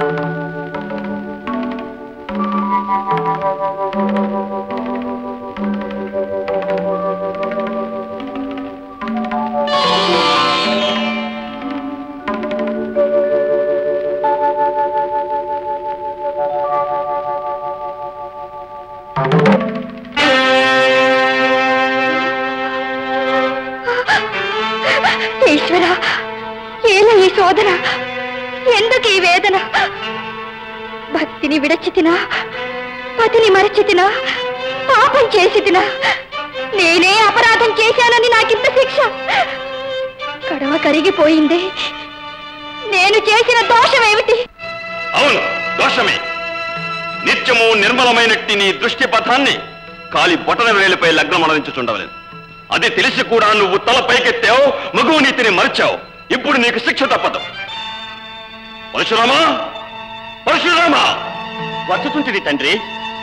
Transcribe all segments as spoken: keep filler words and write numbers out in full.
భక్తిని విడచితినా పతిని మరచితినా పాపం చేసితినా నేనే అపరాధం చేశానని నాకింత శిక్ష కడవ కరిగిపోయింది నేను చేసిన దోషమేమిటి అవును దోషమే నిత్యము నిర్మలమైనట్టి నీ దృష్టి పథాన్ని కాలి బొటన వేలిపై లగ్నమనరించుచుండవలేదు అది తెలిసి కూడా నువ్వు తల పైకెత్తావు మగువు నీతిని మరిచావు ఇప్పుడు నీకు శిక్ష తప్పదు పరశురామా పరశురామా వచ్చుతుంటిది తండ్రి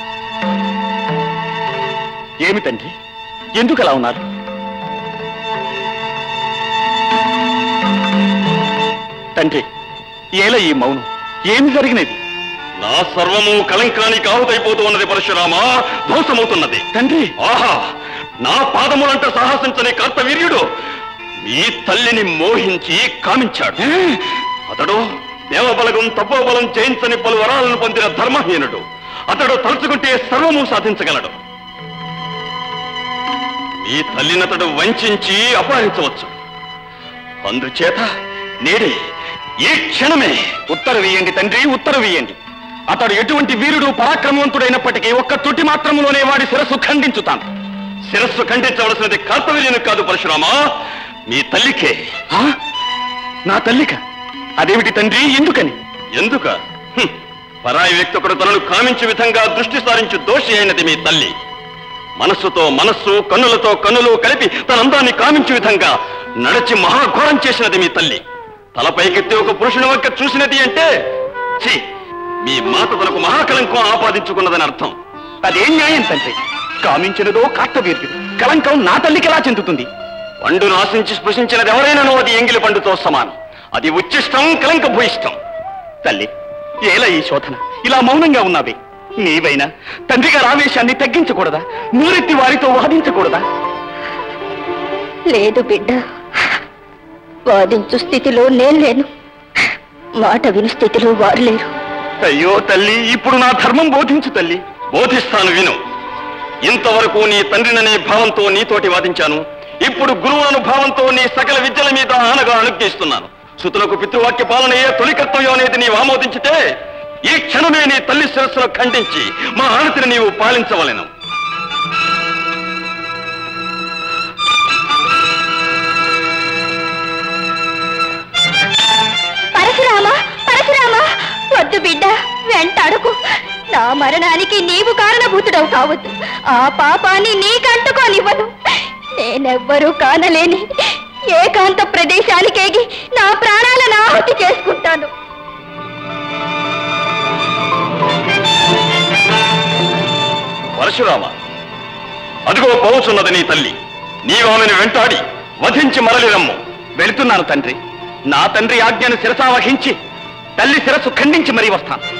ఏమి తండ్రి ఎందుకు అలా ఉన్నారు తండ్రి ఏల ఈ మౌనం ఏమి జరిగినది నా సర్వము కలంకానికి ఆహుతైపోతూ ఉన్నది పరశురామా ధ్వంసమవుతున్నది తండ్రి ఆహా నా పాదములంట సాహసించని కర్తవీర్యుడు మీ తల్లిని మోహించి కామించాడు అతడు దేవబలగం తపోబలం జయించని పలు వరాలను పొందిన ధర్మహీనుడు అతడు తలుచుకుంటే సర్వము సాధించగలడు మీ తల్లినతడు వంచి అపహరించవచ్చు అందుచేత నేడే ఈ క్షణమే ఉత్తరవీయండి తండ్రి ఉత్తరవీయండి అతడు ఎటువంటి వీరుడు పరాక్రమవంతుడైనప్పటికీ ఒక్క తుటి మాత్రములోనే వాడి శిరస్సు ఖండించుతాను శిరస్సు ఖండించవలసినది కర్తవీర్యునికి కాదు పరశురామా మీ తల్లికే నా తల్లిక అదేమిటి తండ్రి ఎందుకని ఎందుక పరాయి వ్యక్తి ఒకడు తనను కామించే విధంగా దృష్టి సారించు దోషి అయినది మీ తల్లి మనస్సుతో మనస్సు కన్నులతో కన్నులు కలిపి తన అందాన్ని కామించే విధంగా నడచి మహాఘోరం చేసినది మీ తల్లి తలపైకెత్తి ఒక పురుషుని వంక చూసినది అంటే ఛీ మీ మాత తనకు మహాకలంకం ఆపాదించుకున్నదని అర్థం అదేం న్యాయం తండ్రి కామించినదో కర్తవీర్యుడు కలంకం నా తల్లికి ఎలా చెందుతుంది పండును ఆశించి స్పృశించినది ఎవరైనానో అది ఎంగిలి పండుతో సమానం అది ఉచ్చిష్టం కలంక భూయిష్టం తల్లి ఏలా ఈ శోధన ఇలా మౌనంగా ఉన్నావే నీవైనా తండ్రి గారి ఆవేశాన్ని తగ్గించకూడదా నూరెత్తి వారితో వాదించకూడదా లేదు బిడ్డ వాదించు స్థితిలో నేను లేను మాట విను స్థితిలో వారు లేరు అయ్యో తల్లి ఇప్పుడు నా ధర్మం బోధించు తల్లి బోధిస్తాను విను ఇంతవరకు నీ తండ్రిననే భావంతో నీతోటి వాదించాను ఇప్పుడు గురువులను భావంతో నీ సకల విద్యల మీద ఆనగా అనుగ్రహిస్తున్నాను సుతులకు పితృవాక్య పాలనయే తొలి కర్తవ్యం అనేది నీవు ఆమోదించితే ఈ క్షణమే నీ తల్లి శిరస్సును ఖండించి మా ఆనతిని నీవు పాలించవలెను పరశురామా పరశురామా వద్దు బిడ్డ వెంటాడుకు నా మరణానికి నీవు కారణభూతుడవు కావద్దు ఆ పాపాన్ని నీకంటుకోనివ్వను నేనెవ్వరూ కానలేని ఏకాంత ప్రదేశానికేగి నా ప్రాణాలను ఆహుతి చేసుకుంటాను పరశురామ అదిగో పోవుచున్నది నీ తల్లి నీవు ఆమెను వెంటాడి వధించి మరలి రమ్ము వెళుతున్నాను తండ్రి నా తండ్రి ఆజ్ఞను శిరసా వహించి తల్లి శిరస్సు ఖండించి మరీ వస్తాను